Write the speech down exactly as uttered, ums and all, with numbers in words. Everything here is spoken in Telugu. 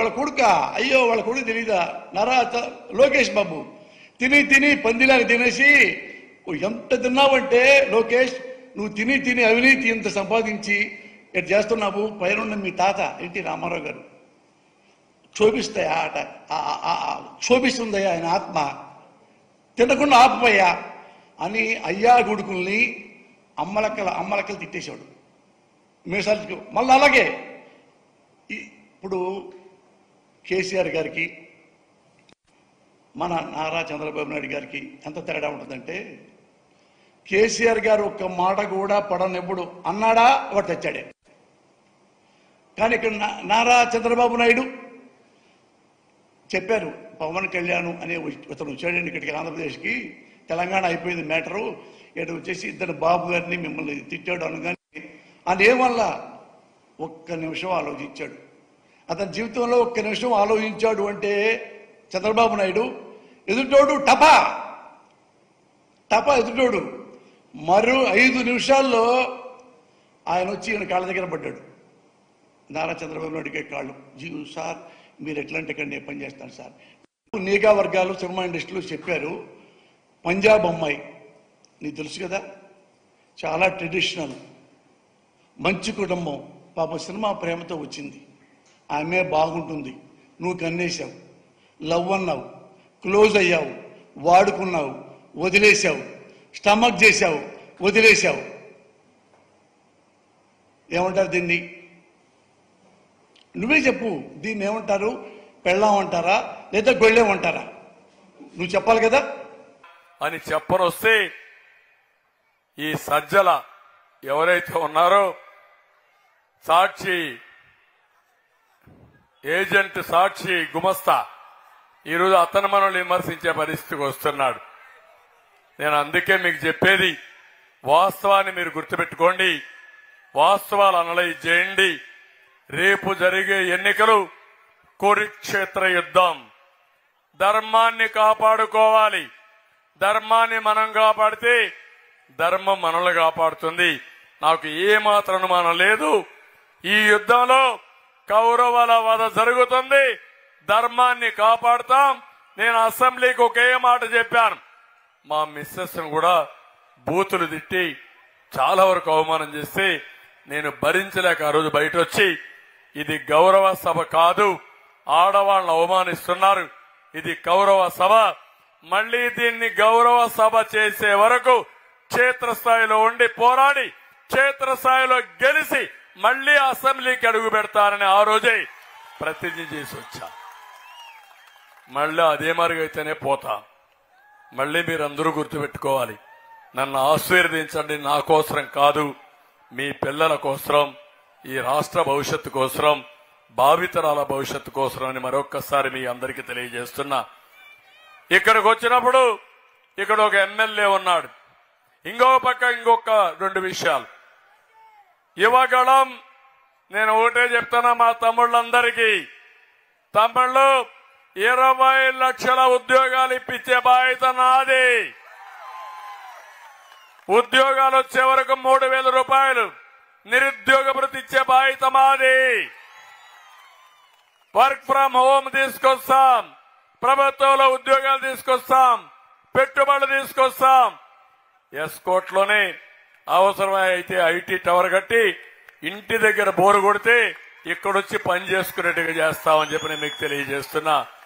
వాళ్ళ కొడుక అయ్యో వాళ్ళ కొడుకు తెలీదా నారా లోకేష్ బాబు తిని తిని పందిలాగా తినేసి ఎంత తిన్నావంటే లోకేష్ నువ్వు తిని తిని అవినీతి ఇంత సంపాదించి ఎట్ చేస్తున్నావు పైన మీ తాత ఎన్టీ రామారావు గారు క్షోభిస్తాయా ఆట క్షోభిస్తుందయ్యా ఆయన ఆత్మ తినకుండా ఆపపోయా అని అయ్యా కొడుకుల్ని అమ్మలక్కల అమ్మలక్కలు తిట్టేశాడు మీసాలు. మళ్ళీ అలాగే ఇప్పుడు కేసీఆర్ గారికి మన నారా చంద్రబాబు నాయుడు గారికి ఎంత తేడా ఉంటుందంటే కేసీఆర్ గారు ఒక్క మాట కూడా పడనెప్పుడు అన్నాడా వాడు తెచ్చాడే. కానీ ఇక్కడ నారా చంద్రబాబు నాయుడు చెప్పారు పవన్ కళ్యాణ్ అనే ఇతను వచ్చాడండి ఇక్కడికి ఆంధ్రప్రదేశ్కి, తెలంగాణ అయిపోయింది మ్యాటరు, ఇటు వచ్చేసి ఇద్దరు బాబు గారిని మిమ్మల్ని తిట్టాడు అనగానే అదేవల్ల ఒక్క నిమిషం ఆలోచించాడు. అతని జీవితంలో ఒక్క నిమిషం ఆలోచించాడు అంటే చంద్రబాబు నాయుడు ఎదుటోడు టపా టపా ఎదుటోడు మరో ఐదు నిమిషాల్లో ఆయన వచ్చి ఈయన కాళ్ళ దగ్గర పడ్డాడు. నారా చంద్రబాబు నాయుడికి కాళ్ళు జీవు సార్ మీరు ఎట్లాంటి ఇక్కడ నేను పని చేస్తాను సార్. నీగా వర్గాలు సినిమా ఇండస్ట్రీలో చెప్పారు పంజాబ్ అమ్మాయి నీకు తెలుసు కదా చాలా ట్రెడిషనల్ మంచి కుటుంబం పాప సినిమా ప్రేమతో వచ్చింది, ఆమె బాగుంటుంది, నువ్వు కన్నేసావు, లవ్ అన్నావు, క్లోజ్ అయ్యావు, వాడుకున్నావు, వదిలేసావు, స్టమక్ చేశావు, వదిలేసావు. ఏమంటారు దీన్ని? నువ్వే చెప్పు దీన్ని ఏమంటారు? పెళ్ళాం అంటారా లేదా గొళ్ళెం అంటారా? నువ్వు చెప్పాలి కదా అని చెప్పనొస్తే ఈ సజ్జల ఎవరైతే ఉన్నారో సాక్షి ఏజెంట్ సాక్షి గుమస్తా ఈరోజు అతను మనల్ని విమర్శించే పరిస్థితికి వస్తున్నాడు. నేను అందుకే మీకు చెప్పేది వాస్తవాన్ని మీరు గుర్తుపెట్టుకోండి, వాస్తవాలు అనలైజ్ చేయండి. రేపు జరిగే ఎన్నికలు కురుక్షేత్ర యుద్ధం. ధర్మాన్ని కాపాడుకోవాలి. ధర్మాన్ని మనం కాపాడితే ధర్మం మనల్ని కాపాడుతుంది. నాకు ఏమాత్రం అనుమానం లేదు. ఈ యుద్ధంలో కౌరవుల వధ జరుగుతుంది. ధర్మాన్ని కాపాడుతాం. నేను అసెంబ్లీకి ఒకే మాట చెప్పాను. మా మిస్సెస్ కూడా బూతులు తిట్టి చాలా వరకు అవమానం చేస్తే నేను భరించలేక ఆ రోజు బయట వచ్చి ఇది గౌరవ సభ కాదు, ఆడవాళ్ళని అవమానిస్తున్నారు, ఇది గౌరవ సభ, మళ్లీ దీన్ని గౌరవ సభ చేసే వరకు క్షేత్రస్థాయిలో ఉండి పోరాడి క్షేత్రస్థాయిలో గెలిచి మళ్లీ అసెంబ్లీకి అడుగు పెడతానని ఆ రోజే ప్రతిజ్ఞ చేసి వచ్చా. మళ్ళీ అదే మరుగైతేనే పోతా. మళ్లీ మీరందరూ గుర్తుపెట్టుకోవాలి, నన్ను ఆశీర్వదించండి. నా కోసరం కాదు, మీ పిల్లల కోసరం, ఈ రాష్ట్ర భవిష్యత్తు కోసరం, భావితరాల భవిష్యత్తు కోసరం అని మరొక్కసారి మీ అందరికీ తెలియజేస్తున్నా. ఇక్కడికి వచ్చినప్పుడు ఇక్కడ ఒక ఎమ్మెల్యే ఉన్నాడు, ఇంకో పక్క ఇంకొక రెండు విషయాలు. యువగళం నేను ఒకటే చెప్తున్నా మా తమ్ముళ్ళందరికీ, తమ్ముళ్ళు ఇరవై లక్షల ఉద్యోగాలు ఇప్పించే బాధ్యత నాది. ఉద్యోగాలు వచ్చే వరకు మూడు వేల రూపాయలు నిరుద్యోగ భృతి ఇచ్చే బాధ్యత మాది. వర్క్ ఫ్రం హోమ్ తీసుకొస్తాం, ప్రభుత్వంలో ఉద్యోగాలు తీసుకొస్తాం, పెట్టుబడులు తీసుకొస్తాం. ఎస్కోట్ లోనే అవసరమైతే ఐటీ టవర్ కట్టి ఇంటి దగ్గర బోరు కొడితే ఇక్కడొచ్చి పని చేసుకునేట్టుగా చేస్తామని చెప్పి నేను మీకు తెలియజేస్తున్నా.